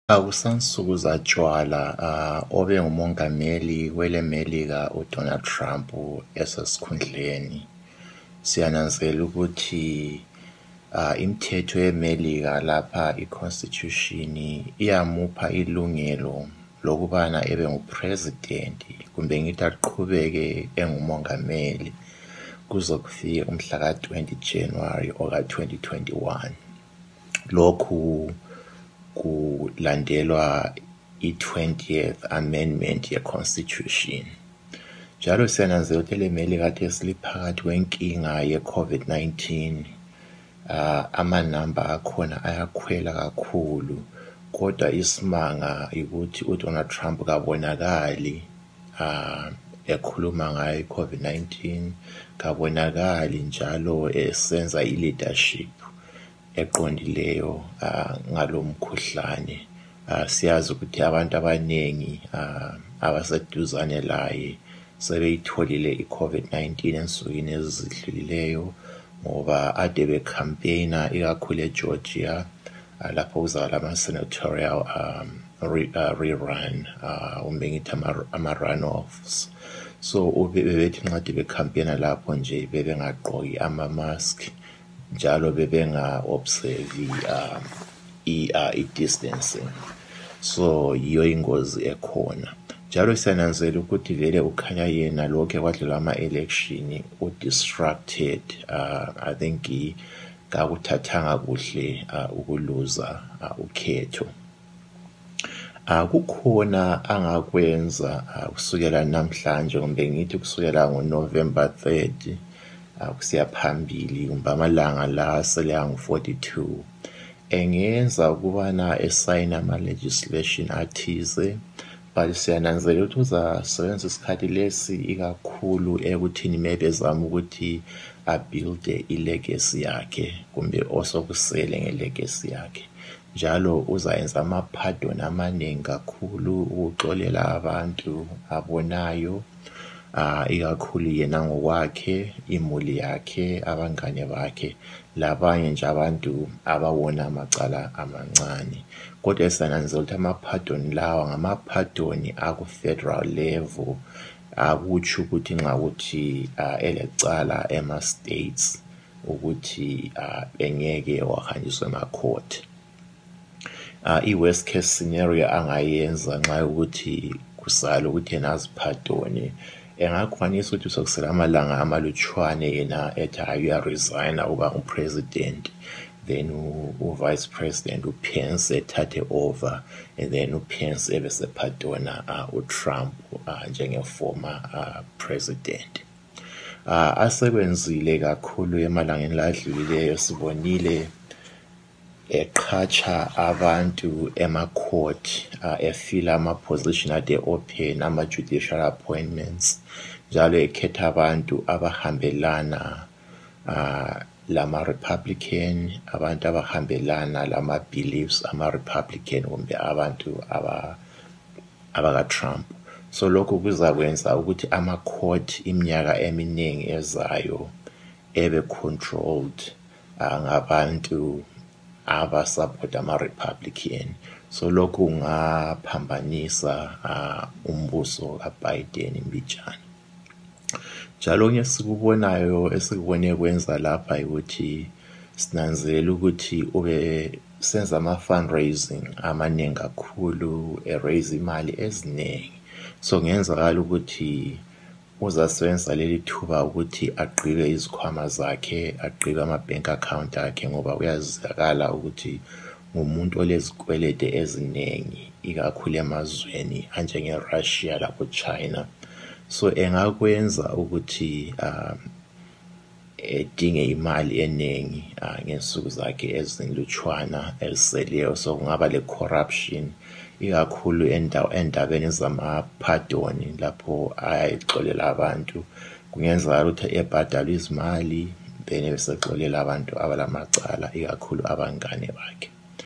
Akusansuku zatshwala obe ngumongameli kwele Melika uDonald Trump esesikhundleni siyananzela ukuthi imithetho yeMelika lapha iconstitution iyamupha ilungelo lokubana ebe ngupresident kumbe ngithi aqhubeke engumongameli kuzokufika umhla ka-20 January oka-2021. Lokhu kulandelwa i-20th amendment ye-constitution. Njalo siyananzela ukuthi leMelika kade siliphakathi kwenkinga ye-COVID-19. Amanamba akhona ayakhwela kakhulu, kodwa isimanga ukuthi uDonald Trump kabonakali ekhuluma ngayo i-COVID-19, kabonakali njalo esenza i-leadership eqondileyo ngalomkhuhlane. Siyazi ukuthi abantu abanengi abaseduzane laye sebeyitholile i-COVID-19 ensukwini ezidlulileyo ngoba ade becampaigna ikakhulu eGeorgia lapho kuzaba ama-senatorial rerun kumbe ngithi ama-runoffs. So bebethi nxa becampaigna lapho nje bebengagqoki ama-mask njalo bebenga-observe i-distancing. So yiyo ingozi ekhona. Njalo siyananzela ukuthi vele ukhanya yena lokho kwadlula ama-election u-distracted. I think kakuthathanga kuhle ukuluza ukhetho. Kukhona angakwenza kusukela namhlanje kumbe ngithi kusukela ngoNovember 3rd kusiya phambili kumbe amalanga la sele angu-42 engenza ukubana esayine ama-legislation athize, but siyananzela ukuthi uzasebenzisa isikhathi lesi ikakhulu ekuthini maybe ezama ukuthi abuilde ilegacy yakhe kumbe osokusele ngelegacy yakhe. Njalo uzayenza ama-pardon amaningi kakhulu ukuxolela abantu abonayo, ikakhulu yena ngokwakhe, imuli yakhe, abangane bakhe, labanye nje abantu abawona amacala amancane. Kodwa siyananzela ukuthi ama-pardon lawa ngama-pardon aku-federal level, akutsho ukuthi nxa ukuthi elecala ema-states ukuthi engeke wahanjiswa ema-court. I-worst case scenario angayenza nxa ukuthi kusala ukuthi yena azipardone, engakwanisa ukuthi sokusela amalanga amalutshwane yena ethi uyaresigna uba upresident, then u-vice president uPence ethathe over, and then uPence ebesepardona uTrump njenge-former president. Asekwenzile kakhulu emalangeni ladlulileyo, sibonile eqhatsha abantu ema-court, efila ama-position ade open, ama-judicial appointments, njalo ekhetha abantu abahambelana lama-Republican, abantu abahambelana lama-beliefs ama-Republican kumbe abantu abaka-Trump. So lokhu kuzakwenza ukuthi ama-court iminyaka eminingi ezayo ebe controlled ngabantu abasupport ama-Republican. So lokhu kungaphambanisa umbuso kaBiden mbijana. Njalo okunye sikubonayo esikubone kwenza lapha ukuthi sinanzela ukuthi ube senza ama-fundraising amaningi kakhulu, eraise imali eziningi. So ngenzakala ukuthi uzasebenzisa leli thuba ukuthi agqibe izikhwama zakhe, agqibe ama-bank account akhe, ngoba uyazakala ukuthi ngumuntu olezikwelede eziningi ikakhulu emazweni anjenge-Russia lapho China. So engakwenza ukuthi edinge imali eningi ngensuku zakhe ezinlutshwana eziseleyo. So kungaba le-corruption ikakhulu endabeni zama-pardon lapho ayayixolela abantu. Kungenzeka ukuthi ebhadala izimali then besexolela abantu abalamacala ikakhulu abangane bakhe.